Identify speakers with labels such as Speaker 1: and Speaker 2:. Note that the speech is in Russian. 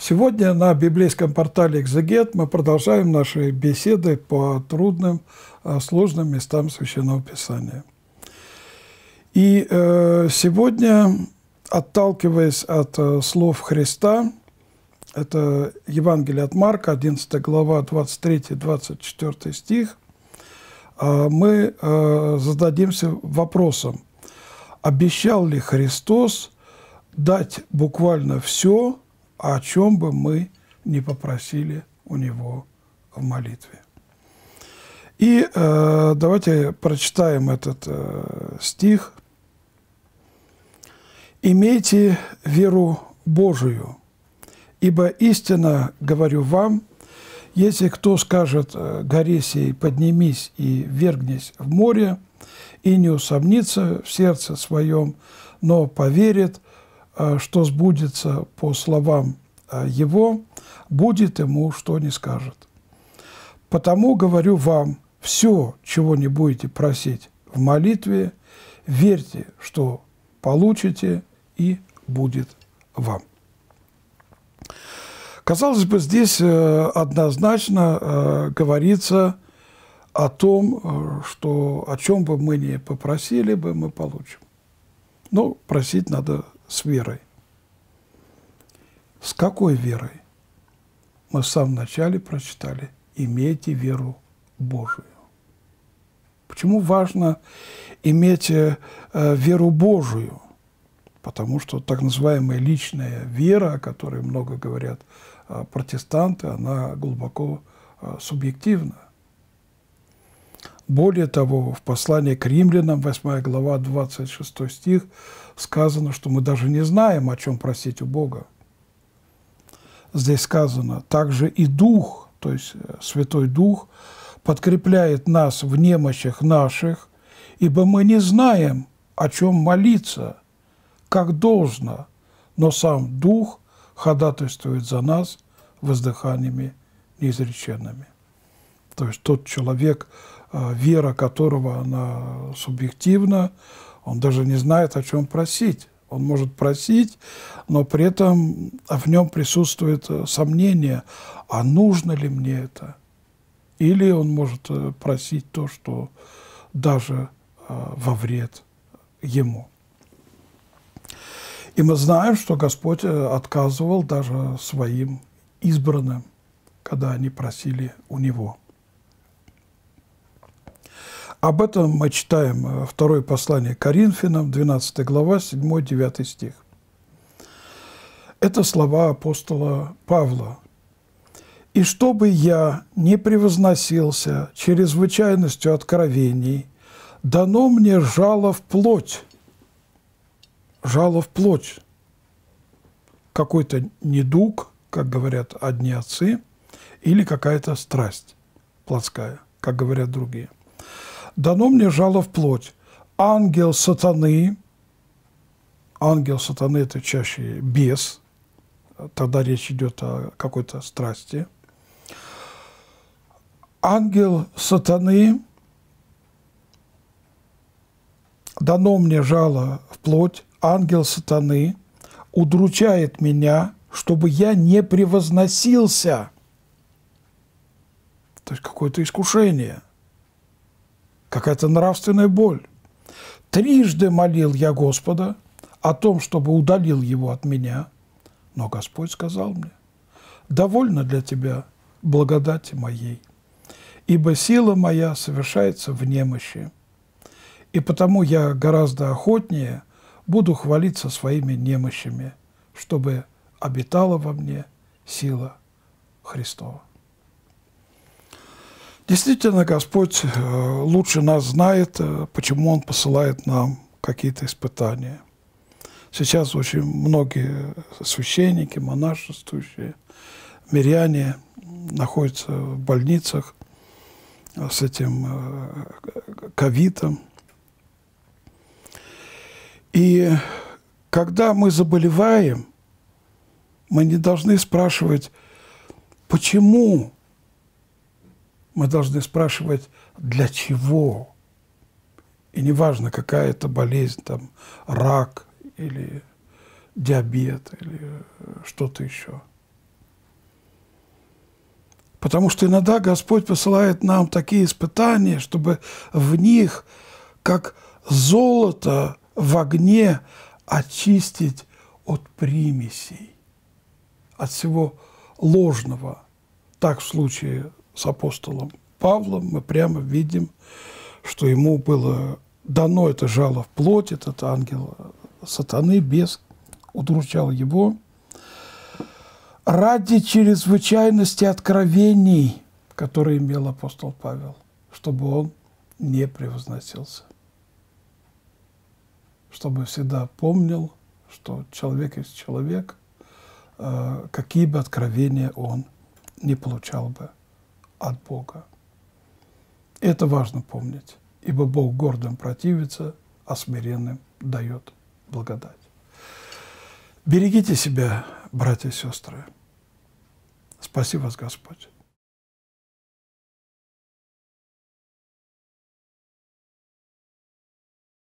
Speaker 1: Сегодня на библейском портале «Экзегет» мы продолжаем наши беседы по трудным, сложным местам Священного Писания. И сегодня, отталкиваясь от слов Христа, это Евангелие от Марка, 11 глава, 23-24 стих, мы зададимся вопросом, обещал ли Христос дать буквально все, о чем бы мы не попросили у Него в молитве. И давайте прочитаем этот стих. «Имейте веру Божию, ибо истинно говорю вам, если кто скажет горе сей, поднимись и вергнись в море, и не усомнится в сердце своем, но поверит, что сбудется по словам его, будет ему, что не скажет. Потому говорю вам, все, чего не будете просить в молитве, верьте, что получите, и будет вам». Казалось бы, здесь однозначно говорится о том, что о чем бы мы ни попросили бы, мы получим. Но просить надо с верой. С какой верой? Мы в самом начале прочитали: «Имейте веру Божию». Почему важно иметь веру Божию? Потому что так называемая личная вера, о которой много говорят протестанты, она глубоко субъективна. Более того, в послании к римлянам, 8 глава, 26 стих, сказано, что мы даже не знаем, о чем просить у Бога. Здесь сказано: «Также и Дух», то есть Святой Дух, подкрепляет нас в немощах наших, ибо мы не знаем, о чем молиться, как должно, но сам Дух ходатайствует за нас воздыханиями неизреченными». То есть тот человек, вера которого она субъективна, он даже не знает, о чем просить. Он может просить, но при этом в нем присутствует сомнение, а нужно ли мне это? Или он может просить то, что даже во вред ему. И мы знаем, что Господь отказывал даже своим избранным, когда они просили у Него. Об этом мы читаем второе послание к Коринфянам, 12 глава, 7-9 стих. Это слова апостола Павла. «И чтобы я не превозносился чрезвычайностью откровений, дано мне жало в плоть». Жало в плоть. Какой-то недуг, как говорят одни отцы, или какая-то страсть плотская, как говорят другие. «Дано мне жало в плоть. Ангел сатаны». Ангел сатаны – это чаще бес. Тогда речь идет о какой-то страсти. «Ангел сатаны, дано мне жало в плоть, ангел сатаны удручает меня, чтобы я не превозносился». То есть какое-то искушение, какая-то нравственная боль. «Трижды молил я Господа о том, чтобы удалил его от меня, но Господь сказал мне: довольно для тебя благодати моей, ибо сила моя совершается в немощи, и потому я гораздо охотнее буду хвалиться своими немощами, чтобы обитала во мне сила Христова». Действительно, Господь лучше нас знает, почему Он посылает нам какие-то испытания. Сейчас очень многие священники, монашествующие, миряне находятся в больницах с этим ковидом. И когда мы заболеваем, мы не должны спрашивать, почему. Мы должны спрашивать, для чего. И неважно, какая это болезнь, там, рак или диабет или что-то еще. Потому что иногда Господь посылает нам такие испытания, чтобы в них, как золото в огне, очистить от примесей, от всего ложного. Так в случае с апостолом Павлом мы прямо видим, что ему было дано это жало в плоть, этот ангел сатаны, бес, удручал его, ради чрезвычайности откровений, которые имел апостол Павел, чтобы он не превозносился, чтобы всегда помнил, что человек есть человек, какие бы откровения он не получал бы от Бога. Это важно помнить, ибо Бог гордым противится, а смиренным дает благодать. Берегите себя, братья и сестры. Спаси вас, Господь.